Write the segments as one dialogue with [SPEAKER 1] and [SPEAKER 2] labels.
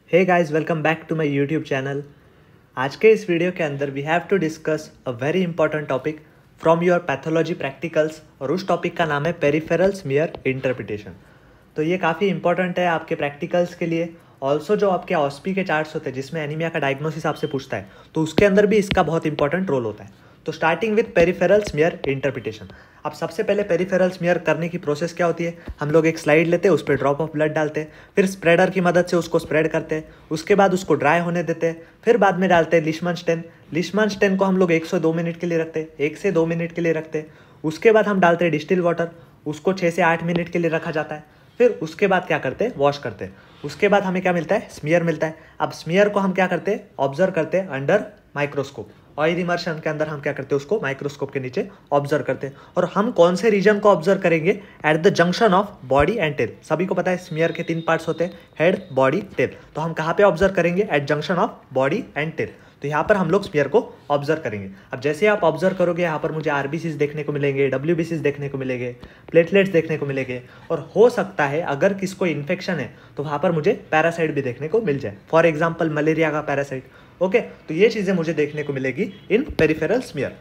[SPEAKER 1] Hey guys, welcome back to my YouTube channel. आज के इस वीडियो के अंदर we have to discuss a very important topic from your pathology practicals और उस टॉपिक का नाम है पेरिफेरल स्मीयर इंटरप्रिटेशन। तो ये काफ़ी इंपॉर्टेंट है आपके प्रैक्टिकल्स के लिए। ऑल्सो जो आपके ऑस्पी के चार्ट्स होते हैं जिसमें एनीमिया का डायग्नोसिस आपसे पूछता है, तो उसके अंदर भी इसका बहुत इंपॉर्टेंट रोल होता है। तो starting with peripheral smear interpretation. अब सबसे पहले पेरिफेरल स्मीयर करने की प्रोसेस क्या होती है, हम लोग एक स्लाइड लेते हैं, उस पर ड्रॉप ऑफ ब्लड डालते हैं, फिर स्प्रेडर की मदद से उसको स्प्रेड करते हैं, उसके बाद उसको ड्राई होने देते हैं, फिर बाद में डालते हैं लिशमन स्टेन। लिशमन स्टेन को हम लोग 1 से 2 मिनट के लिए रखते हैं, 1 से 2 मिनट के लिए रखते हैं। उसके बाद हम डालते हैं डिस्टिल वाटर, उसको 6 से 8 मिनट के लिए रखा जाता है। फिर उसके बाद क्या करते हैं, वॉश करते हैं। उसके बाद हमें क्या मिलता है, स्मीयर मिलता है। अब स्मीयर को हम क्या करते हैं, ऑब्जर्व करते हैं अंडर माइक्रोस्कोप। ऑयल इमर्शन के अंदर हम क्या करते हैं, उसको माइक्रोस्कोप के नीचे ऑब्जर्व करते हैं। और हम कौन से रीजन को ऑब्जर्व करेंगे, at the junction of body and tail. सभी को पता है स्मीयर के 3 पार्ट्स होते हैं, हेड, बॉडी, टेल। तो हम कहाँ पे ऑब्जर्व करेंगे, at junction of body and tail. तो यहाँ पर हम लोग स्मीयर को ऑब्जर्व करेंगे। अब जैसे आप ऑब्जर्व करोगे, यहाँ पर मुझे आरबीसीज देखने को मिलेंगे, डब्ल्यूबीसीज देखने को मिलेंगे, प्लेटलेट्स देखने को मिलेंगे, और हो सकता है अगर किसको इन्फेक्शन है तो वहाँ पर मुझे पैरासाइट भी देखने को मिल जाए, फॉर एग्जाम्पल मलेरिया का पैरासाइट। ओके, तो ये चीज़ें मुझे देखने को मिलेगी इन पेरिफेरल स्मीयर।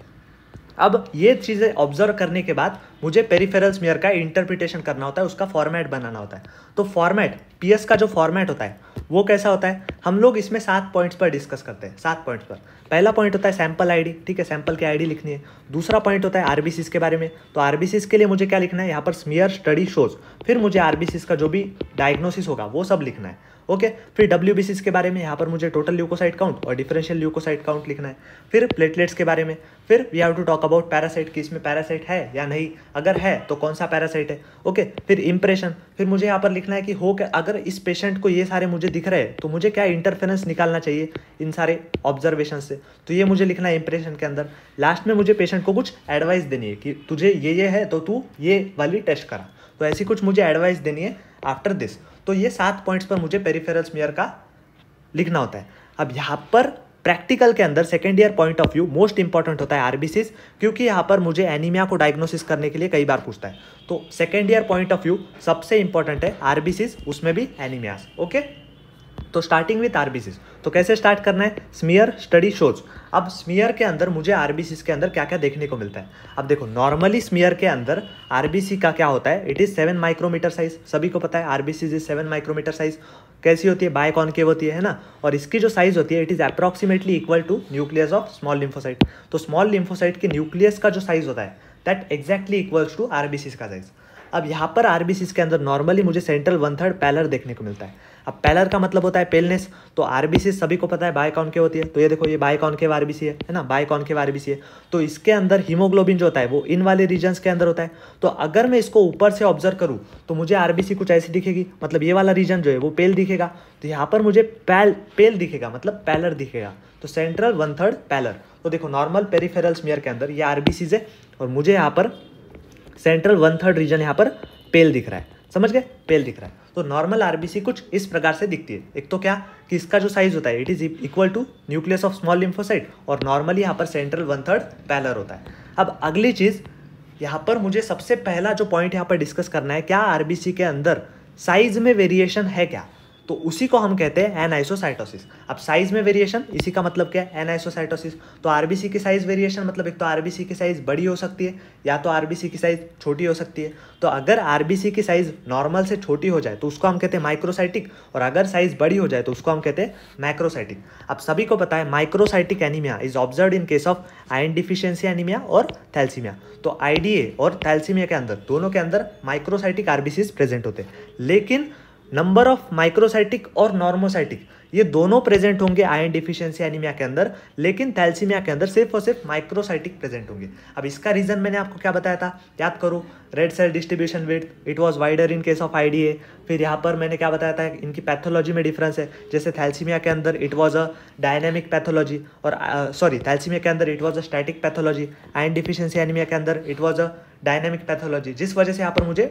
[SPEAKER 1] अब ये चीज़ें ऑब्जर्व करने के बाद मुझे पेरिफेरल स्मीयर का इंटरप्रिटेशन करना होता है, उसका फॉर्मेट बनाना होता है। तो फॉर्मेट, पीएस का जो फॉर्मेट होता है वो कैसा होता है, हम लोग इसमें 7 पॉइंट्स पर डिस्कस करते हैं। 7 पॉइंट्स पर पहला पॉइंट होता है सैंपल आईडी, ठीक है, सैंपल की आईडी लिखनी है। दूसरा पॉइंट होता है आरबीसीज के बारे में, तो आरबीसीज के लिए मुझे क्या लिखना है, यहाँ पर स्मीयर स्टडी शोज। फिर मुझे आरबीसीज का जो भी डायग्नोसिस होगा वो सब लिखना है। ओके, फिर डब्ल्यूबीसीज के बारे में, यहाँ पर मुझे टोटल ल्यूकोसाइट काउंट और डिफरेंशियल ल्यूकोसाइट काउंट लिखना है। फिर प्लेटलेट्स के बारे में, फिर we have to talk about parasite कि इसमें पैरासाइट है या नहीं, अगर है तो कौन सा पैरासाइट है। ओके, फिर इंप्रेशन, फिर मुझे यहाँ पर लिखना है कि हो क्या, अगर इस पेशेंट को ये सारे मुझे दिख रहे हैं तो मुझे क्या इंटरफेरेंस निकालना चाहिए इन सारे ऑब्जर्वेशन से, तो ये मुझे लिखना है इंप्रेशन के अंदर। लास्ट में मुझे पेशेंट को कुछ एडवाइस देनी है कि तुझे ये है तो तू ये वाली टेस्ट करा, तो ऐसी कुछ मुझे एडवाइस देनी है आफ्टर दिस। तो ये 7 पॉइंट्स पर मुझे पेरिफेरल स्मीयर का लिखना होता है। अब यहाँ पर प्रैक्टिकल के अंदर second year point of view most important होता है आरबीसीज, क्योंकि यहाँ पर मुझे एनीमिया को डायग्नोसिस करने के लिए कई बार पूछता है। तो second year point of view सबसे इंपॉर्टेंट है आरबीसीज, उसमें भी एनीमियास। ओके, तो स्टार्टिंग विथ आरबीसीज, तो कैसे स्टार्ट करना है, स्मीयर स्टडी शोज। अब स्मीयर के अंदर मुझे आरबीसीज के अंदर क्या क्या देखने को मिलता है। अब देखो, नॉर्मली स्मीयर के अंदर आरबीसी का क्या होता है, इट इज 7 माइक्रोमीटर साइज। सभी को पता है आरबीसीज इज 7 माइक्रोमीटर साइज। कैसी होती है, बाय कॉनकेव होती है ना, और इसकी जो साइज होती है it is approximately equal to nucleus of small lymphocyte. तो स्मॉल लिम्फोसाइट के न्यूक्लियस का जो साइज होता है that exactly equals to RBCs का साइज। अब यहाँ पर आरबीसीज के अंदर नॉर्मली मुझे सेंट्रल 1/3 पैलर देखने को मिलता है। अब पैलर का मतलब होता है पेलनेस, तो आरबीसी सभी को पता है बाय कॉनकेव होती है। तो ये देखो, ये बाय कॉनकेव आरबीसी है ना, बाय कॉनकेव आरबीसी है। तो इसके अंदर हीमोग्लोबिन जो होता है वो इन वाले रीजन्स के अंदर होता है। तो अगर मैं इसको ऊपर से ऑब्जर्व करूँ तो मुझे आरबीसी कुछ ऐसी दिखेगी, मतलब ये वाला रीजन जो है वो पेल दिखेगा। तो यहाँ पर मुझे पेल दिखेगा, मतलब पैलर दिखेगा। तो सेंट्रल 1/3 पैलर। तो देखो, नॉर्मल पेरिफेरल स्मीयर के अंदर ये आरबीसीज है और मुझे यहाँ पर सेंट्रल 1/3 रीजन यहाँ पर पेल दिख रहा है। समझ गए, पेल दिख रहा है। तो नॉर्मल आरबीसी कुछ इस प्रकार से दिखती है। एक तो क्या कि इसका जो साइज होता है it is equal to nucleus of small lymphocyte, और नॉर्मली यहाँ पर सेंट्रल 1/3 पैलर होता है। अब अगली चीज, यहाँ पर मुझे सबसे पहला जो पॉइंट यहाँ पर डिस्कस करना है, क्या आरबीसी के अंदर साइज में वेरिएशन है क्या, तो उसी को हम कहते हैं एनाइसोसाइटोसिस। अब साइज में वेरिएशन, इसी का मतलब क्या है, एनाइसोसाइटोसिस। तो आरबीसी की साइज वेरिएशन मतलब एक तो आरबीसी की साइज बड़ी हो सकती है या तो आरबीसी की साइज छोटी हो सकती है। तो अगर आरबीसी की साइज नॉर्मल से छोटी हो जाए तो उसको हम कहते हैं माइक्रोसाइटिक, और अगर साइज बड़ी हो जाए तो उसको हम कहते हैं मैक्रोसाइटिक। अब सभी को पता है microcytic anaemia is observed in case of iron deficiency anaemia और थैलेसीमिया। तो आईडीए और थैलेसीमिया के अंदर, दोनों के अंदर माइक्रोसाइटिक आरबीसीज प्रेजेंट होते हैं, लेकिन नंबर ऑफ माइक्रोसाइटिक और नॉर्मोसाइटिक ये दोनों प्रेजेंट होंगे आयरन डिफिशियंसी एनीमिया के अंदर, लेकिन थैलेसीमिया के अंदर सिर्फ और सिर्फ माइक्रोसाइटिक प्रेजेंट होंगे। अब इसका रीजन मैंने आपको क्या बताया था, याद करो, red cell distribution width it was wider in case of IDA. फिर यहाँ पर मैंने क्या बताया था, इनकी पैथोलॉजी में डिफरेंस है। जैसे थैलेसीमिया के अंदर it was a dynamic pathology, और थैलेसीमिया के अंदर it was a static pathology. Iron deficiency anaemia के अंदर it was a dynamic pathology, जिस वजह से यहाँ पर मुझे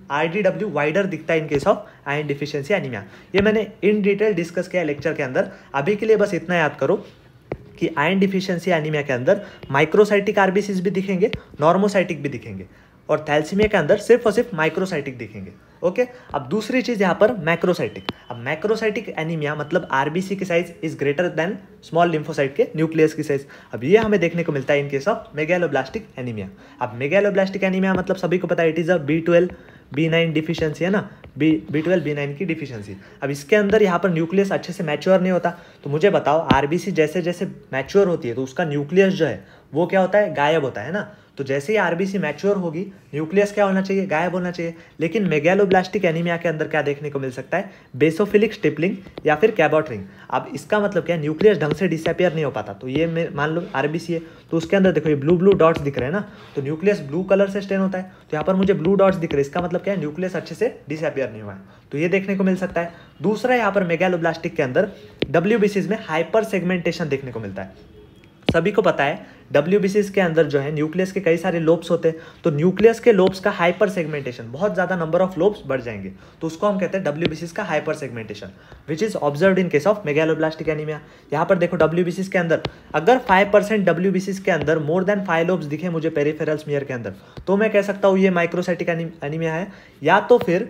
[SPEAKER 1] RDW वाइडर दिखता है in case of iron deficiency anaemia. ये मैंने इन डिटेल डिस्कस किया लेक्चर के अंदर। अभी के लिए बस इतना याद करो कि आयरन डिफिशियंसी एनीमिया के अंदर माइक्रोसाइटिक आरबीसीज भी दिखेंगे, नॉर्मोसाइटिक भी दिखेंगे। और थैलेसीमिया के अंदर सिर्फ और सिर्फ माइक्रोसाइटिक दिखेंगे। ओके, अब दूसरी चीज यहाँ पर मैक्रोसाइटिक। अब मैक्रोसाइटिक एनीमिया मतलब आरबीसी की size is greater than small lymphocyte के न्यूक्लियस की साइज। अब ये हमें देखने को मिलता है in case of megaloblastic anaemia. अब मेगैलोब्लास्टिक एनीमिया मतलब सभी को पता है it is a B12 B9 deficiency है ना, B12 B9 की डिफिशियंसी। अब इसके अंदर यहाँ पर न्यूक्लियस अच्छे से मैच्योर नहीं होता। तो मुझे बताओ आरबीसी जैसे जैसे मैच्योर होती है तो उसका न्यूक्लियस जो है वो क्या होता है, गायब होता है ना। तो जैसे ही आरबीसी मैच्योर होगी न्यूक्लियस क्या होना चाहिए, गायब होना चाहिए। लेकिन मेगैलोब्लास्टिक एनीमिया के अंदर क्या देखने को मिल सकता है, बेसोफिलिक स्टिपलिंग या फिर कैबॉट रिंग। अब इसका मतलब क्या है, न्यूक्लियस ढंग से डिसअपियर नहीं हो पाता। तो ये मान लो आरबीसी है तो उसके अंदर देखो ये ब्लू ब्लू डॉट्स दिख रहे हैं ना, तो न्यूक्लियस ब्लू कलर से स्टेन होता है। तो यहाँ पर मुझे ब्लू डॉट्स दिख रहे हैं, इसका मतलब क्या है, न्यूक्लियस अच्छे से डिसअपियर नहीं हुआ है। तो ये देखने को मिल सकता है। दूसरा यहाँ पर मेगैलोब्लास्टिक के अंदर WBCs में हाइपर सेगमेंटेशन देखने को मिलता है। सभी को पता है WBCs के अंदर जो है न्यूक्लियस के कई सारे लोब्स होते हैं। तो न्यूक्लियस के लोब्स का हाइपर सेगमेंटेशन, बहुत ज्यादा नंबर ऑफ लोब्स बढ़ जाएंगे, तो उसको हम कहते हैं WBCs का hyper segmentation, which is observed in case of megaloblastic anaemia. यहाँ पर देखो WBCs के अंदर अगर 5% WBCs के अंदर मोर देन 5 लोब्स दिखे मुझे पेरिफेरल स्मीयर के अंदर, तो मैं कह सकता हूँ ये माइक्रोसाइटिक एनीमिया है। या तो फिर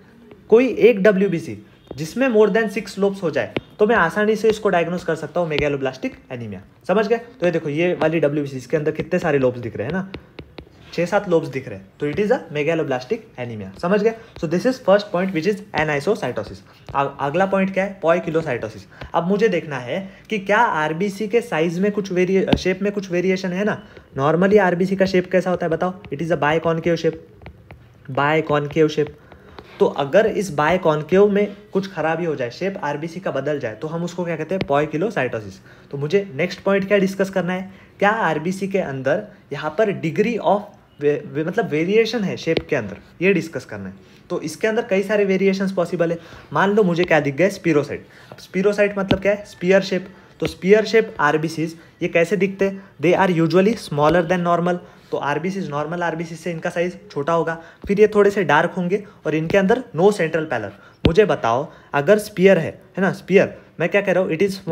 [SPEAKER 1] कोई एक WBC जिसमें मोर देन 6 लोब्स हो जाए तो मैं आसानी से इसको डायग्नोस कर सकता हूँ मेगैलोब्लास्टिक एनीमिया। समझ गए? तो ये देखो ये वाली WBC इसके अंदर कितने सारे लोब्स दिख रहे हैं ना, 6-7 लोब्स दिख रहे हैं, तो it is a megaloblastic anaemia. समझ गए? So this is first point which is anisocytosis. अगला पॉइंट क्या है, पॉइकिलोसाइटोसिस। अब मुझे देखना है कि क्या आरबीसी के साइज में कुछ शेप में कुछ वेरिएशन है ना। नॉर्मली आरबीसी का शेप कैसा होता है बताओ, it is a biconcave shape, biconcave shape. तो अगर इस बायकॉन्केव में कुछ खराबी हो जाए, शेप आरबीसी का बदल जाए, तो हम उसको क्या कहते हैं, पॉइकिलोसाइटोसिस। तो मुझे नेक्स्ट पॉइंट क्या डिस्कस करना है, क्या आरबीसी के अंदर यहाँ पर डिग्री ऑफ मतलब वेरिएशन है शेप के अंदर, ये डिस्कस करना है। तो इसके अंदर कई सारे वेरिएशंस पॉसिबल है। मान लो मुझे क्या दिख गया, स्पीरोसाइट। अब स्पीरोसाइट मतलब क्या है, स्पीयर शेप। तो स्पीयर शेप आरबीसीज ये कैसे दिखते हैं, they are usually smaller than normal. तो आरबीसीज नॉर्मल आरबीसी से इनका साइज छोटा होगा, फिर ये थोड़े से डार्क होंगे और इनके अंदर नो सेंट्रल पैलर। मुझे बताओ अगर स्पीयर है ना, स्पीयर मैं क्या कह रहा हूँ, इट इज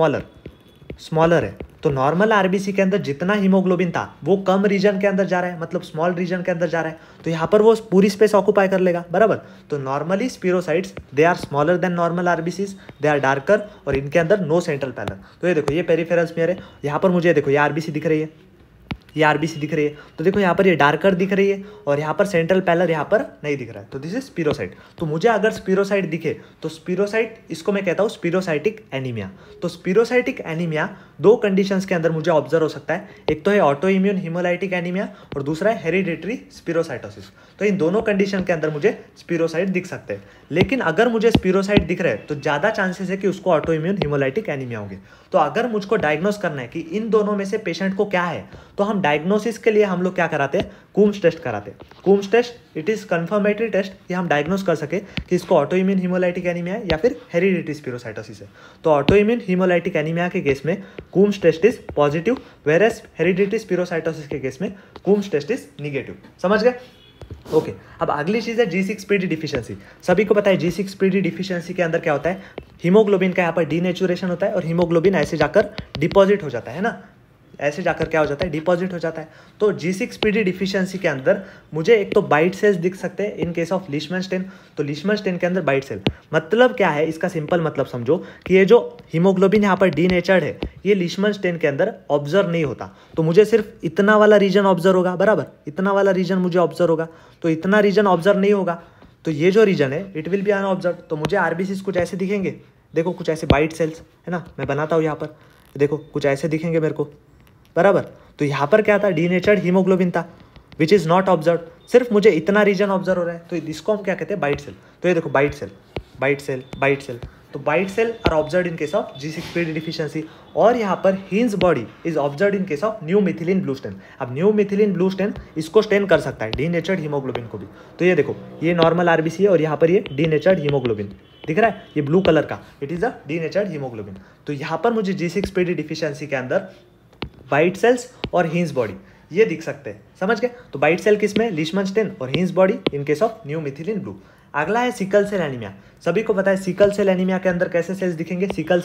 [SPEAKER 1] स्मॉलर है। तो नॉर्मल आरबीसी के अंदर जितना हीमोग्लोबिन था वो कम रीजन के अंदर जा रहा है, मतलब स्मॉल रीजन के अंदर जा रहा है, तो यहाँ पर वो पूरी स्पेस ऑक्यूपाई कर लेगा, बराबर। तो normally spherocytes they are smaller than normal RBCs, they are darker और इनके अंदर नो सेंट्रल पैलर। तो ये देखो ये पेरिफेरल स्मीयर है, यहाँ पर मुझे देखो ये आरबीसी दिख रही है, ये आरबीसी दिख रही है। तो देखो यहाँ पर ये डार्कर दिख रही है और यहाँ पर सेंट्रल पैलर यहाँ पर नहीं दिख रहा है, तो दिस इज स्पीरोसाइट। तो मुझे अगर स्पीरोसाइट दिखे तो स्पीरोसाइट, इसको मैं कहता हूँ स्पीरोसाइटिक एनीमिया। तो स्पीरोसाइटिक एनीमिया दो कंडीशंस के अंदर मुझे ऑब्जर्व हो सकता है, एक तो है ऑटो इम्यून हिमोलाइटिक एनीमिया और दूसरा है हेरिडिटरी स्पीरोसाइटोसिस। तो इन दोनों कंडीशन के अंदर मुझे स्पीरोसाइट दिख सकते हैं। लेकिन अगर मुझे स्पीरोसाइट दिख रहे हैं तो ज़्यादा चांसेस है कि उसको ऑटो इम्यून हिमोलाइटिक एनीमिया होंगे। तो अगर मुझको डायग्नोस करना है कि इन दोनों में से पेशेंट को क्या है, तो हम डायग्नोसिस के लिए हम लोग क्या कराते हैं, कूम्स टेस्ट कराते हैं। Coombs test it is confirmatory test कि हम डायग्नोस कर सके कि इसको ऑटो इम्यून हिमोलाइटिक एनीमिया है या फिर हेरिडिटरी स्पीरोसाइटोसिस है। तो ऑटो इम्यून हिमोलाइटिक एनीमिया के केस में Coombs test is positive, whereas hereditary spherocytosis के केस में कूम्स टेस्ट इज निगेटिव। समझ गए? ओके, अब अगली चीज है G6PD डिफिशियंसी। सभी को पता है G6PD डिफिशियंसी के अंदर क्या होता है, हीमोग्लोबिन का यहाँ पर डीनेचुरेशन होता है और हीमोग्लोबिन ऐसे जाकर डिपॉजिट हो जाता है ना, ऐसे जाकर क्या हो जाता है, डिपॉजिट हो जाता है। तो G6PD डिफिशियंसी के अंदर मुझे एक तो बाइट सेल्स दिख सकते हैं इन केस ऑफ लीशमैन-स्टेन। तो लीशमैन-स्टेन के अंदर बाइट सेल मतलब क्या है, इसका सिंपल मतलब समझो कि ये जो हीमोग्लोबिन यहाँ पर डीनेचर्ड है ये लीशमैन-स्टेन के अंदर ऑब्जर्व नहीं होता। तो मुझे सिर्फ इतना वाला रीजन ऑब्जर्व होगा, बराबर, इतना वाला रीजन मुझे ऑब्जर्व होगा। तो इतना रीजन ऑब्जर्व नहीं होगा तो ये जो रीजन है इट विल बी अनऑब्जर्व। तो मुझे आरबीसीज कुछ ऐसे दिखेंगे, देखो कुछ ऐसे बाइट सेल्स है ना, मैं बनाता हूँ यहाँ पर, देखो कुछ ऐसे दिखेंगे मेरे को, बराबर। तो यहाँ पर क्या था, डीनेचर्ड हीमोग्लोबिन था विच इज़ नॉट ऑब्जर्व, सिर्फ मुझे इतना रीजन ऑब्जर्व हो रहा है, तो इसको हम क्या कहते हैं, बाइट सेल। तो ये देखो bite cell, bite cell, bite cell. तो bite cell are observe in case of G6PD deficiency. और यहाँ पर Heinz body is observe in case of new methylene blue stain. अब न्यू मिथिलीन ब्लू स्टेन इसको stain कर सकता है, denatured haemoglobin को भी। तो ये देखो ये नॉर्मल आरबीसी है और यहाँ पर ये डीनेचर्ड हीमोग्लोबिन दिख रहा है, ये ब्लू कलर का, it is a denatured haemoglobin. तो यहाँ पर मुझे G6PD डिफिशियंसी के अंदर बाइट सेल्स और हिंज बॉडी ये दिख सकते हैं। समझ गए? तो बाइट सेल किसमें, लीशमैन-स्टेन, और Heinz body in case of new methylene blue. अगला है सिकल सेल एनीमिया। सभी को पता है सिकल सेल एनीमिया के अंदर कैसे सेल्स दिखेंगे, सिकल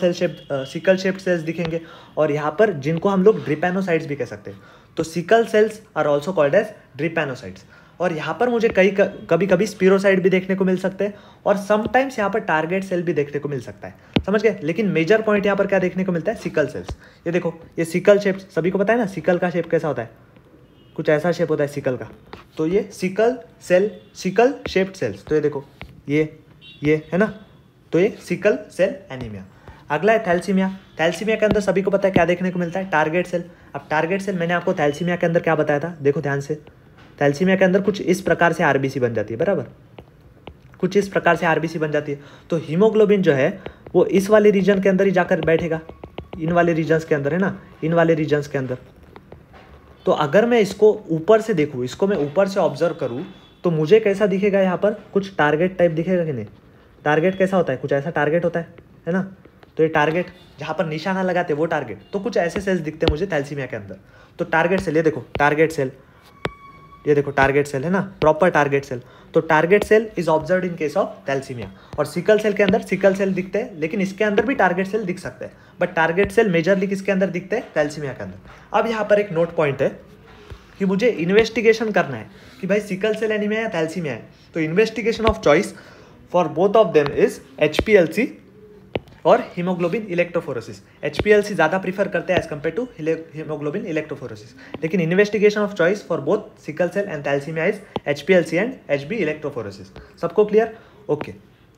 [SPEAKER 1] शेप्ड सेल्स दिखेंगे और यहाँ पर जिनको हम लोग ड्रिपेनोसाइट्स भी कह सकते हैं। तो sickle cells are also called as drepanocytes. और यहाँ पर मुझे कभी कभी स्पिरोसाइट भी देखने को मिल सकते हैं और समटाइम्स यहाँ पर टारगेट सेल भी देखने को मिल सकता है, समझ गए। लेकिन मेजर पॉइंट यहाँ पर क्या देखने को मिलता है, सिकल सेल्स। ये देखो, ये सिकल शेप सभी को पता है ना, सिकल का शेप कैसा होता है, कुछ ऐसा शेप होता है सिकल का। तो ये sickle cell, sickle shaped cells, तो ये देखो ये है ना, तो ये सिकल सेल एनीमिया। अगला है थैलेसीमिया। थैलेसीमिया के अंदर सभी को पता है क्या देखने को मिलता है, टारगेट सेल। अब टारगेट सेल मैंने आपको थैलेसीमिया के अंदर क्या बताया था, देखो ध्यान से, थैलेसीमिया के अंदर कुछ इस प्रकार से आरबीसी बन जाती है, बराबर, कुछ इस प्रकार से आरबीसी बन जाती है। तो हीमोग्लोबिन जो है वो इस वाले रीजन के अंदर ही जाकर बैठेगा, इन वाले रीजन्स के अंदर, है ना, इन वाले रीजन्स के अंदर। तो अगर मैं इसको ऊपर से देखूँ, इसको मैं ऊपर से ऑब्जर्व करूँ, तो मुझे कैसा दिखेगा, यहाँ पर कुछ टारगेट टाइप दिखेगा कि नहीं। टारगेट कैसा होता है, कुछ ऐसा टारगेट होता है ना। तो ये टारगेट जहाँ पर निशाना लगाते हैं वो टारगेट, तो कुछ ऐसे सेल्स दिखते हैं मुझे थैलेसीमिया के अंदर। तो टारगेट सेल, ये देखो टारगेट सेल, ये देखो टारगेट सेल है ना, प्रॉपर टारगेट सेल। तो target cell is observed in case of thalassaemia. और सिकल सेल के अंदर सिकल सेल दिखते हैं, लेकिन इसके अंदर भी टारगेट सेल दिख सकते हैं, बट टारगेट सेल मेजरली किसके अंदर दिखते हैं, थैलेसीमिया के अंदर। अब यहाँ पर एक नोट पॉइंट है कि मुझे इन्वेस्टिगेशन करना है कि भाई सिकल सेल एनीमिया या थैलेसीमिया है। तो investigation of choice for both of them is HPLC और हीमोग्लोबिन इलेक्ट्रोफोरेसिस। HPLC ज़्यादा प्रीफर करते हैं as compare to haemoglobin electrophoresis, लेकिन investigation of choice for both sickle cell and thalassaemia is HPLC and HB electrophoresis. सबको clear, okay.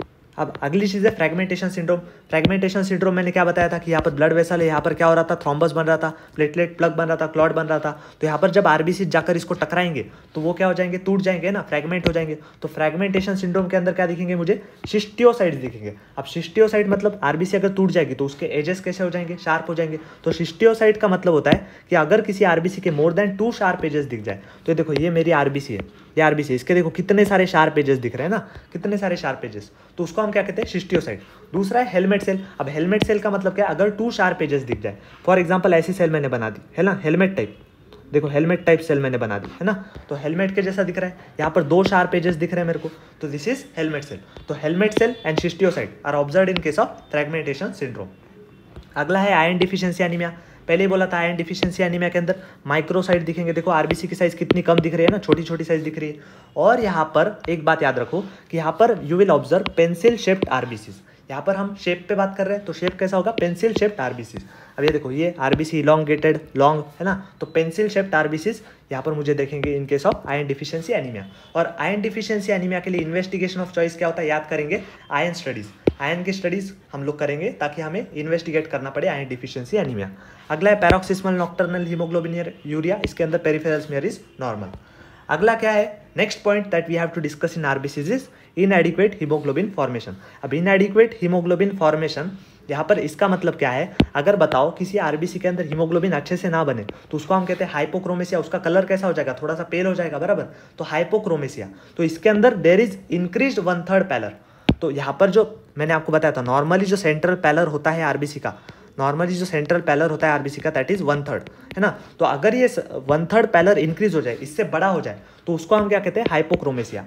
[SPEAKER 1] अब अगली चीज़ है fragmentation syndrome. Fragmentation syndrome मैंने क्या बताया था कि यहाँ पर ब्लड वेसल है, यहाँ पर क्या हो रहा था, थ्रोम्बस बन रहा था, प्लेटलेट प्लग बन रहा था, क्लॉट बन रहा था। तो यहाँ पर जब आरबीसी जाकर इसको टकराएंगे तो वो क्या हो जाएंगे, टूट जाएंगे ना, फ्रैगमेंट हो जाएंगे। तो फ्रैगमेंटेशन सिंड्रोम के अंदर क्या दिखेंगे मुझे, सिस्टियोसाइट्स दिखेंगे। अब सिस्टियोसाइट मतलब आरबीसी अगर टूट जाएगी तो उसके एजेस कैसे हो जाएंगे, शार्प हो जाएंगे। तो सिस्टियोसाइट का मतलब होता है कि अगर किसी आरबीसी के मोर देन 2 शार्प एजेस दिख जाए, तो देखो ये मेरी आरबीसी है, ये आरबीसी, इसके देखो कितने सारे शार्प एजेस दिख रहे हैं ना, कितने सारे शार्प एजेस, तो उसको हम क्या कहते हैं, सिस्टियोसाइट। दूसरा है हेलमेट सेल। अब हेलमेट सेल का मतलब क्या है, अगर 2 शार्प एजेस दिख जाए, फॉर एग्जांपल ऐसी सेल मैंने बना दी है ना, हेलमेट टाइप, देखो हेलमेट टाइप सेल मैंने बना दी है ना, तो हेलमेट के जैसा दिख रहा है, यहाँ पर 2 शार्प एजेस दिख रहे हैं मेरे को, तो दिस इज हेलमेट सेल। तो helmet cell and schistocyte are observed in case of fragmentation syndrome. अगला है आयरन डिफिशियंसी एनीमिया। पहले ही बोला था आयरन डिफिशियंसी एनीमिया के अंदर माइक्रोसाइट दिखेंगे। देखो आरबीसी की साइज कितनी कम दिख रही है ना, छोटी छोटी साइज दिख रही है। और यहाँ पर एक बात याद रखो कि यहाँ पर you will observe pencil shaped RBCs. यहाँ पर हम शेप पे बात कर रहे हैं, तो शेप कैसा होगा, पेंसिल शेप्ड आरबीसीज। अब ये देखो ये आरबीसी इलॉन्गेटेड लॉन्ग है ना, तो पेंसिल शेप्ड आरबीसीज यहाँ पर मुझे देखेंगे in case of iron deficiency anaemia. और आयरन डिफिशियंसी एनीमिया के लिए इन्वेस्टिगेशन ऑफ चॉइस क्या होता है, याद करेंगे, आयरन स्टडीज। आयरन की स्टडीज हम लोग करेंगे ताकि हमें इन्वेस्टिगेट करना पड़े आयरन डिफिशियंसी एनीमिया। अगला है पैरोक्सिस्मल नॉक्टर्नल हीमोग्लोबिन यूरिया, इसके अंदर पेरिफेरल स्मीयर इज नॉर्मल। अगला क्या है, next point that we have to discuss in RBCs is inadequate haemoglobin formation. अब इनएडिक्वेट हीमोग्लोबिन फॉर्मेशन यहाँ पर इसका मतलब क्या है, अगर बताओ किसी आरबीसी के अंदर हीमोग्लोबिन अच्छे से ना बने तो उसको हम कहते हैं हाइपोक्रोमेसिया। उसका कलर कैसा हो जाएगा, थोड़ा सा पेल हो जाएगा, बराबर, तो हाइपोक्रोमेसिया। तो इसके अंदर देर इज इंक्रीज्ड 1/3 पैलर। तो यहाँ पर जो मैंने आपको बताया था, नॉर्मली जो सेंट्रल पैलर होता है आरबीसी का, नॉर्मली जो सेंट्रल पैलर होता है आरबीसी का, दैट इज 1/3 है ना। तो अगर ये 1/3 पैलर इंक्रीज हो जाए, इससे बड़ा हो जाए, तो उसको हम क्या कहते हैं, हाइपोक्रोमेसिया।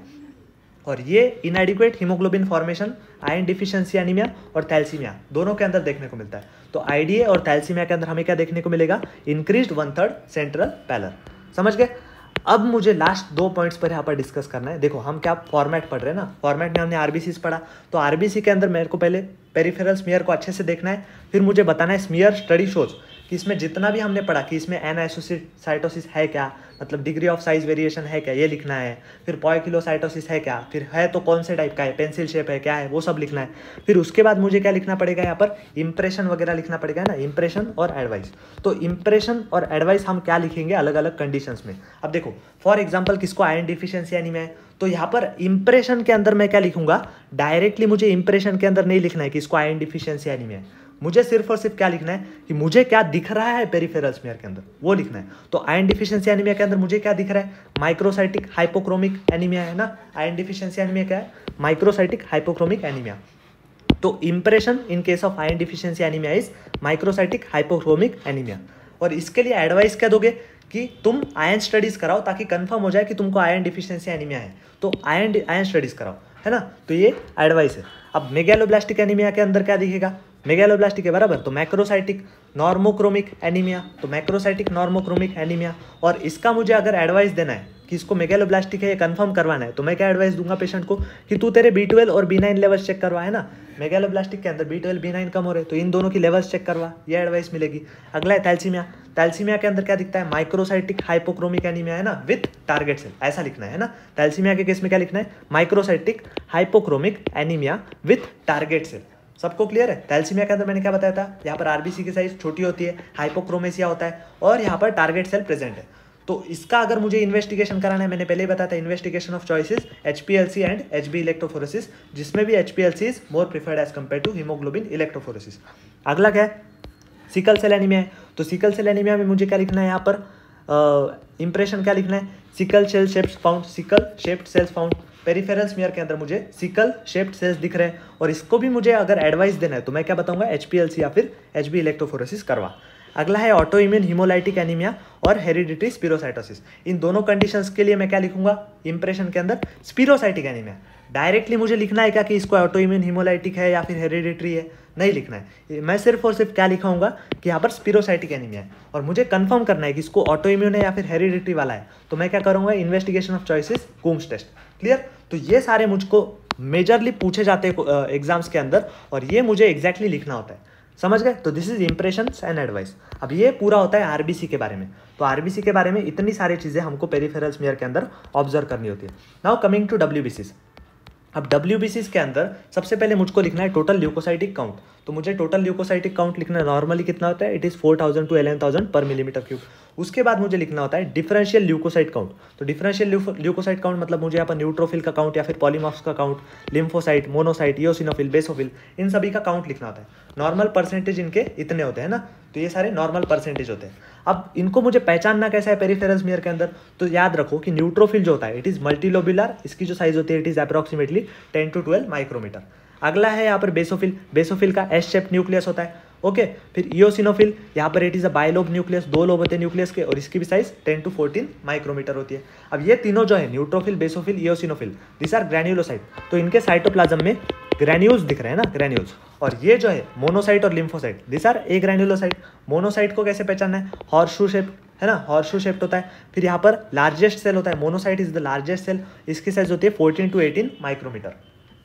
[SPEAKER 1] और ये inadequate haemoglobin formation iron deficiency anaemia और थैलेसीमिया दोनों के अंदर देखने को मिलता है। तो आईडीए और थैलेसीमिया के अंदर हमें क्या देखने को मिलेगा, इंक्रीज्ड 1/3 सेंट्रल पैलर। समझ गए। अब मुझे लास्ट 2 पॉइंट्स पर यहाँ पर डिस्कस करना है। देखो हम क्या फॉर्मेट पढ़ रहे हैं ना, फॉर्मेट में हमने आरबीसीज पढ़ा, तो आरबीसी के अंदर मेरे को पहले पेरिफेरल स्मीयर को अच्छे से देखना है, फिर मुझे बताना है स्मीयर स्टडी शोज कि इसमें जितना भी हमने पढ़ा कि इसमें एनआइसोसाइटोसिस है क्या, मतलब डिग्री ऑफ साइज वेरिएशन है क्या, ये लिखना है। फिर पॉइकिलोसाइटोसिस है क्या, फिर है तो कौन से टाइप का है, पेंसिल शेप है क्या है, वो सब लिखना है। फिर उसके बाद मुझे क्या लिखना पड़ेगा, यहाँ पर इंप्रेशन वगैरह लिखना पड़ेगा ना, इंप्रेशन और एडवाइस। तो इंप्रेशन और एडवाइस हम क्या लिखेंगे अलग अलग कंडीशंस में। अब देखो फॉर एग्जाम्पल किसको आयरन डिफिशियंसी एनीमिया है, तो यहाँ पर इंप्रेशन के अंदर मैं क्या लिखूंगा, डायरेक्टली मुझे इंप्रेशन के अंदर नहीं लिखना है कि इसको आयरन डिफिशियंसी एनीमिया है। मुझे सिर्फ और सिर्फ क्या लिखना है कि मुझे क्या दिख रहा है पेरिफेरल स्मीयर के अंदर, वो लिखना है। तो आयरन डिफिशियंसी एनीमिया के अंदर मुझे क्या दिख रहा है, माइक्रोसाइटिक हाइपोक्रोमिक एनीमिया है ना। आयरन डिफिशियंसी एनीमिया क्या है, माइक्रोसाइटिक हाइपोक्रोमिक एनीमिया। तो impression in case of iron deficiency anaemia is microcytic hypochromic anaemia. और इसके लिए एडवाइस क्या दोगे कि तुम आयरन स्टडीज कराओ ताकि कंफर्म हो जाए कि तुमको आयरन डिफिशियंसी एनीमिया है, तो आयरन स्टडीज कराओ, है ना। तो ये एडवाइस है। अब मेगैलोब्लास्टिक एनीमिया के अंदर क्या दिखेगा, मेगैलोब्लास्टिक है बराबर, तो मैक्रोसाइटिक नॉर्मोक्रोमिक एनीमिया, तो मैक्रोसाइटिक नॉर्मोक्रोमिक एनीमिया। और इसका मुझे अगर एडवाइस देना है कि इसको मेगालोब्लास्टिक है ये कंफर्म करवाना है, तो मैं क्या एडवाइस दूंगा पेशेंट को कि तू तेरे B12 और B9 लेवल्स चेक करवा, है ना। मेगालोब्लास्टिक के अंदर B12 B9 कम हो रहे, तो इन दोनों की लेवल्स चेक करवा, ये एडवाइस मिलेगी। अगला है थैलेसीमिया। थैलेसीमिया के अंदर क्या दिखता है, माइक्रोसाइटिक हाइपोक्रोमिक एनीमिया, है ना, विथ टारगेट सेल, ऐसा लिखना है ना। थैलेसीमिया के केस में क्या लिखना है, microcytic hypochromic anaemia with target cell. सबको क्लियर है। थैलेसीमिया के अंदर मैंने क्या बताया था, यहाँ पर आरबीसी की साइज छोटी होती है, हाइपोक्रोमेसिया होता है और यहाँ पर टारगेट सेल प्रेजेंट है। तो इसका अगर मुझे इन्वेस्टिगेशन कराना है, मैंने पहले ही बताया था, investigation of choices HPLC and HB electrophoresis, जिसमें भी HPLC is more preferred as compare to haemoglobin electrophoresis. अगला क्या है, सिकल सेल एनीमिया है। तो सिकल सेल एनीमिया में मुझे क्या लिखना है, यहाँ पर इंप्रेशन क्या लिखना है, sickle cell shapes found, sickle shaped cells found. Peripheral smear के अंदर मुझे सिकल शेप्ड सेल्स दिख रहे हैं, और इसको भी मुझे अगर एडवाइस देना है तो मैं क्या बताऊंगा, HPLC या फिर HB इलेक्ट्रोफोरेसिस करवा। अगला है ऑटो इम्यून हीमोलाइटिक एनीमिया और हेरिडिटरी स्पिरोसाइटोसिस। इन दोनों कंडीशंस के लिए मैं क्या लिखूंगा, इंप्रेशन के अंदर स्पिरोसाइटिक एनीमिया। डायरेक्टली मुझे लिखना है क्या कि इसको ऑटो इम्यून हीमोलाइटिक है या फिर हेरिडिटरी है, नहीं लिखना है। मैं सिर्फ और सिर्फ क्या लिखाऊंगा कि यहाँ पर स्पिरोसाइटिक एनीमिया है, और मुझे कंफर्म करना है कि इसको ऑटो इम्यून है या फिर हेरिडिटरी वाला है, तो मैं क्या करूँगा, investigation of choices Coombs test. Clear. तो ये सारे मुझको मेजरली पूछे जाते हैं एग्जाम्स के अंदर, और ये मुझे एग्जैक्टली लिखना होता है, समझ गए। तो this is impressions and advice. अब ये पूरा होता है आरबीसी के बारे में। तो आरबीसी के बारे में इतनी सारी चीज़ें हमको पेरिफेरल स्मीयर के अंदर ऑब्जर्व करनी होती है। Now coming to WBCs। अब WBCs के अंदर सबसे पहले मुझको लिखना है टोटल ल्यूकोसाइटिक काउंट। तो मुझे टोटल ल्यूकोसाइटिक काउंट लिखना है, नॉर्मली कितना होता है, इट इज़ 4000 to 11000 पर मिलीमीटर क्यूब। उसके बाद मुझे लिखना होता है डिफरेंशियल ल्यूकोसाइट काउंट। तो डिफरेंशियल ल्यूकोसाइट काउंट मतलब मुझे यहाँ पर न्यूट्रोफिल का काउंट या फिर पॉलीमॉर्फ्स का count, lymphocyte, monocyte, eosinophil, basophil, इन सभी का काउंट लिखना होता है। नॉर्मल परसेंटेज इनके इतने होते हैं ना, तो ये सारे नॉर्मल परसेंटेज होते हैं। अब इनको मुझे पहचानना कैसा है पेरिफेरल स्मीयर के अंदर, तो याद रखो कि न्यूट्रोफिल जो होता है इट इज मल्टीलोब्युलर, इसकी जो साइज होती है it is approximately 10 to 12 micrometre. अगला है यहाँ पर बेसोफिल। बेसोफिल का एस शेप न्यूक्लियस होता है, ओके। फिर इओसिनोफिल, यहाँ पर it is a bilobe nucleus, 2 lobe होते हैं न्यूक्लियस के, और इसकी भी साइज 10 to 14 माइक्रोमीटर होती है। अब ये तीनों जो है neutrophil, basophil, eosinophil, this are granulocyte. तो इनके साइटोप्लाज्म में ग्रैन्यूल्स दिख रहे हैं ना, ग्रैन्यूल्स। और ये जो है मोनोसाइट और lymphocyte, this are agranulocyte. Monocyte को कैसे पहचानना है, हॉर्सशू शेप, है ना, हॉर्सशू शेप होता है। फिर यहाँ पर लार्जेस्ट सेल होता है, monocyte is the largest cell, इसकी साइज होती है 14 to 18 माइक्रोमीटर,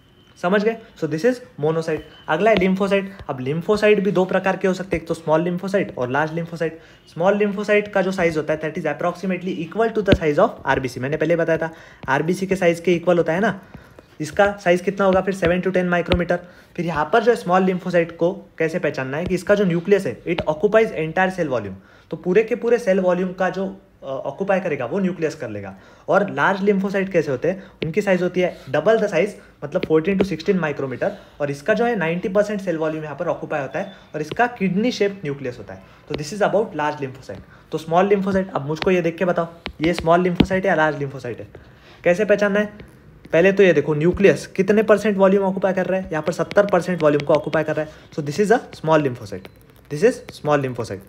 [SPEAKER 1] समझ गए। So this is monocyte. अगला है लिम्फोसाइट। अब लिम्फोसाइट भी दो प्रकार के हो सकते हैं, एक तो स्मॉल लिम्फोसाइट और लार्ज लिम्फोसाइट। स्मॉल लिम्फोसाइट का जो साइज होता है that is approximately equal to the size of RBC. मैंने पहले बताया था आरबीसी के साइज के इक्वल होता है ना, इसका साइज कितना होगा फिर 7 to 10 माइक्रोमीटर। फिर यहाँ पर जो स्मॉल लिम्फोसाइट को कैसे पहचानना है कि इसका जो न्यूक्लियस है it occupies entire cell volume, तो पूरे के पूरे सेल वॉल्यूम का जो ऑक्युपाई करेगा वो न्यूक्लियस कर लेगा। और लार्ज लिम्फोसाइट कैसे होते हैं, उनकी साइज होती है डबल द साइज, मतलब 14 to 16 माइक्रोमीटर, और इसका जो है 90% सेल वॉल्यूम यहाँ पर ऑक्युपाई होता है, और इसका किडनी शेप न्यूक्लियस होता है। तो this is about large lymphocyte. तो स्मॉल लिम्फोसाइट, अब मुझको ये देख के बताओ ये स्मॉल लिम्फोसाइट है या लार्ज लिम्फोसाइट है, कैसे पहचानना है। पहले तो ये देखो न्यूक्लियस कितने परसेंट वॉल्यूम ऑक्युपाई कर रहा है, यहाँ पर 70% वॉल्यूम को ऑक्युपाई कर रहा है। So this is a small lymphocyte, this is small lymphocyte.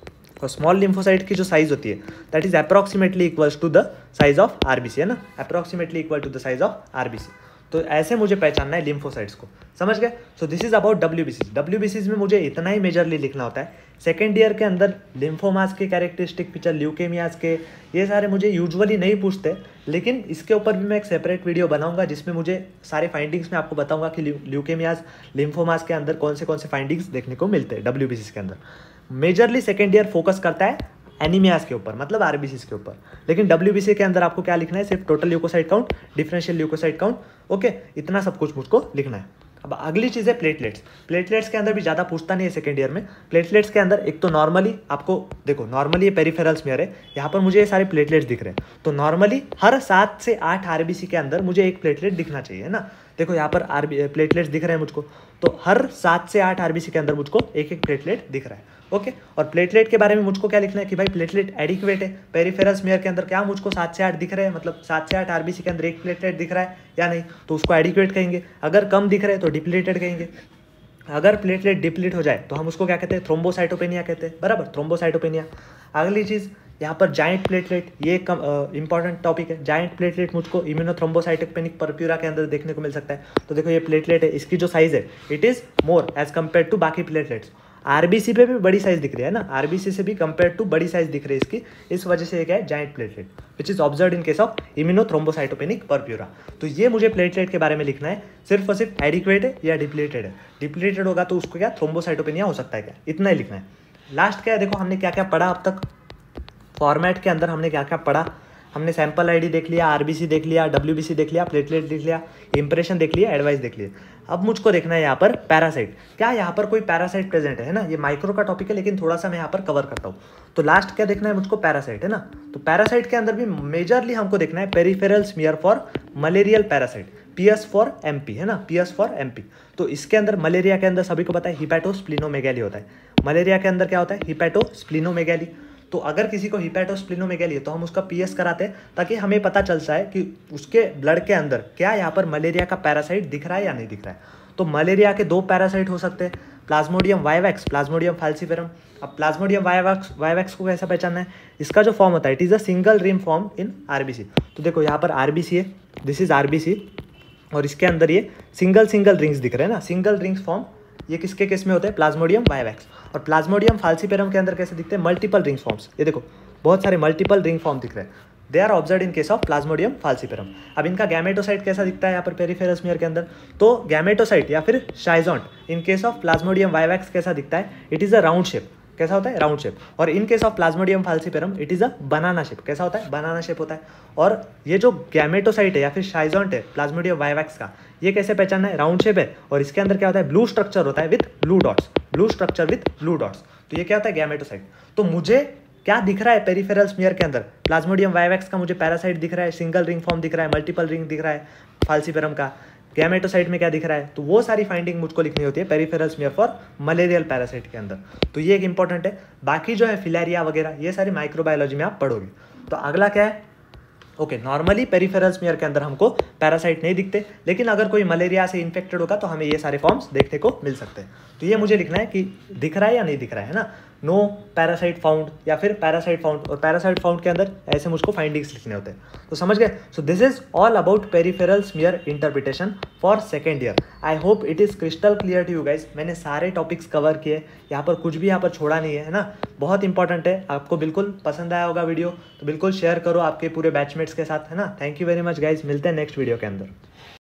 [SPEAKER 1] और स्मॉल लिम्फोसाइट की जो साइज होती है that is approximately equals to the size of RBC, है ना, approximately equal to the size of RBC. तो ऐसे मुझे पहचानना है लिम्फोसाइट्स को, समझ गए। So this is about WBCs। WBCs में मुझे इतना ही मेजरली लिखना होता है। सेकेंड ईयर के अंदर लिम्फोमास के कैरेक्टरिस्टिक फीचर, ल्यूकेमियाज के, ये सारे मुझे यूजुअली नहीं पूछते, लेकिन इसके ऊपर भी मैं एक सेपरेट वीडियो बनाऊंगा जिसमें मुझे सारे फाइंडिंग्स में आपको बताऊंगा कि ल्यूकेमियाज, लिम्फोमास के अंदर कौन से फाइंडिंग्स देखने को मिलते हैं WBCs के अंदर। मेजरली सेकेंड ईयर फोकस करता है एनीमियाज के ऊपर, मतलब आरबीसीज के ऊपर, लेकिन WBC के अंदर आपको क्या लिखना है, सिर्फ total leucocyte count, differential leucocyte count, okay, इतना सब कुछ मुझको लिखना है। अब अगली चीज़ है प्लेटलेट्स। प्लेटलेट्स के अंदर भी ज़्यादा पूछता नहीं है सेकेंड ईयर में। प्लेटलेट्स के अंदर एक तो नॉर्मली आपको देखो, नॉर्मली ये पेरिफेरल स्मीयर है, यहाँ पर मुझे ये सारे प्लेटलेट्स दिख रहे हैं, तो नॉर्मली हर 7 से 8 आरबीसी के अंदर मुझे एक प्लेटलेट दिखना चाहिए, है ना। देखो यहाँ पर प्लेटलेट्स दिख रहे हैं मुझको, तो हर 7 से 8 आरबीसी के अंदर मुझको एक एक प्लेटलेट दिख रहा है, ओके। और प्लेटलेट के बारे में मुझको क्या लिखना है कि भाई प्लेटलेट एडिक्वेट है। पेरिफेरल स्मीयर के अंदर क्या मुझको 7 से 8 दिख रहे हैं, मतलब 7 से 8 आरबीसी के अंदर एक प्लेटलेट दिख रहा है या नहीं, तो उसको एडिक्वेट कहेंगे। अगर कम दिख रहे हैं तो डिप्लीटेड कहेंगे। अगर प्लेटलेट डिप्लीट हो जाए तो हम उसको क्या कहते हैं, थ्रोम्बोसाइटोपेनिया कहते हैं, बराबर, थ्रोम्बोसाइटोपेनिया। अगली चीज़ यहाँ पर जाइंट प्लेटलेट, ये इंपॉर्टेंट टॉपिक है। जाइंट प्लेटलेट मुझको इम्यूनोथ्रोम्बोसाइटोपेनिक परप्यूरा के अंदर देखने को मिल सकता है। तो देखो ये प्लेटलेट है, इसकी जो साइज है it is more as compare to बाकी प्लेटलेट्स। आरबीसी पे भी बड़ी साइज दिख रही है ना, आरबीसी से भी कंपेयर टू बड़ी साइज दिख रही है इसकी, इस वजह से ये क्या है, giant platelet which is observe in case of immunothrombocytopenic purpura. तो ये मुझे प्लेटलेट के बारे में लिखना है, सिर्फ और सिर्फ एडिक्वेट है या डिप्लीटेड है। डिप्लीटेड होगा तो उसको क्या थ्रोम्बोसाइटोपेनिया हो सकता है क्या, इतना ही लिखना है। लास्ट क्या है, देखो हमने क्या क्या पढ़ा अब तक, फॉर्मेट के अंदर हमने क्या क्या पढ़ा, हमने सैंपल आईडी देख लिया, आरबीसी देख लिया, डब्ल्यूबीसी देख लिया, प्लेटलेट देख लिया, इंप्रेशन देख लिया, एडवाइस देख लिया। अब मुझको देखना है यहाँ पर पैरासाइट, क्या यहाँ पर कोई पैरासाइट प्रेजेंट है ना, ये माइक्रो का टॉपिक है लेकिन थोड़ा सा मैं यहाँ पर कवर करता हूँ। तो लास्ट क्या देखना है मुझको, पैरासाइट है ना। तो पैरासाइट के अंदर भी मेजरली हमको देखना है peripheral smear for malarial parasite, PS for MP है ना, पीएस फॉर एमपी। तो इसके अंदर मलेरिया के अंदर सभी को पता है हिपैटोस्प्लिनोमेगैली होता है, मलेरिया के अंदर क्या होता है, हिपैटोस्प्लिनोमेगैली। तो अगर किसी को हिपैटोस्प्लिनोमेगैली है तो हम उसका पीएस कराते हैं ताकि हमें पता चल जाए कि उसके ब्लड के अंदर क्या यहाँ पर मलेरिया का पैरासाइट दिख रहा है या नहीं दिख रहा है। तो मलेरिया के 2 पैरासाइट हो सकते हैं, प्लाज्मोडियम वाइवैक्स, प्लाज्मोडियम फाल्सीफेरम। अब प्लाज्मोडियम वाइवैक्स को कैसा पहचानना है, इसका जो फॉर्म होता है it is a single ring form in RBC. तो देखो यहाँ पर आरबीसी है, दिस इज आरबीसी, और इसके अंदर ये सिंगल रिंग्स दिख रहे हैं ना, सिंगल रिंग्स फॉर्म, ये किसके केस में होते हैं, प्लाज्मोडियम वाइवैक्स। और प्लाज्मोडियम फाल्सीफेरम के अंदर कैसे दिखते हैं, मल्टीपल रिंग फॉर्म्स, ये देखो बहुत सारे मल्टीपल रिंग फॉर्म दिख रहे हैं, they are observe in case of Plasmodium falciparum. अब इनका गैमेटोसाइट कैसा दिखता है यहाँ पर पेरिफेरल स्मीयर के अंदर, तो गैमेटोसाइट या फिर schizont in case of Plasmodium vivax कैसा दिखता है, it is a round shape, कैसा होता है, राउंड शेप। और in case of Plasmodium falciparum it is a banana shape, कैसा होता है, बनाना शेप होता है। और ये जो गैमेटोसाइट है या फिर शाइजोंट है प्लाज्मोडियम वाइवैक्स का, ये कैसे पहचानना है, राउंड शेप है, और इसके अंदर क्या होता है, ब्लू स्ट्रक्चर होता है with blue dots, blue structure with blue dots. तो ये क्या होता है, गैमेटोसाइट। तो मुझे क्या दिख रहा है पेरिफेरल स्मीयर के अंदर, प्लाज्मोडियम वाइवैक्स का मुझे पैरासाइट दिख रहा है, सिंगल रिंग फॉर्म दिख रहा है, मल्टीपल रिंग दिख रहा है फाल्सीफेरम का, गैमेटोसाइट में क्या दिख रहा है। तो वो सारी फाइंडिंग मुझको लिखनी होती है peripheral smear for malarial parasite के अंदर। तो ये एक इंपॉर्टेंट है। बाकी जो है फिलेरिया वगैरह ये सारी माइक्रोबायोलॉजी में आप पढ़ोगे। तो अगला क्या है, ओके, नॉर्मली पेरिफेरल स्मीयर के अंदर हमको पैरासाइट नहीं दिखते, लेकिन अगर कोई मलेरिया से इन्फेक्टेड होगा तो हमें ये सारे फॉर्म्स देखने को मिल सकते हैं। तो ये मुझे लिखना है कि दिख रहा है या नहीं दिख रहा है ना, नो पैरासाइट फाउंड या फिर पैरासाइट फाउंड, और पैरासाइट फाउंड के अंदर ऐसे मुझको फाइंडिंग्स लिखने होते हैं। तो समझ गए। So this is all about peripheral smear interpretation for second year. I hope it is crystal clear to you guys. मैंने सारे टॉपिक्स कवर किए, यहाँ पर कुछ भी यहाँ पर छोड़ा नहीं है ना, बहुत इंपॉर्टेंट है। आपको बिल्कुल पसंद आया होगा वीडियो, तो बिल्कुल शेयर करो आपके पूरे बैचमेट्स के साथ, है ना। Thank you very much guys, मिलते हैं नेक्स्ट वीडियो के अंदर।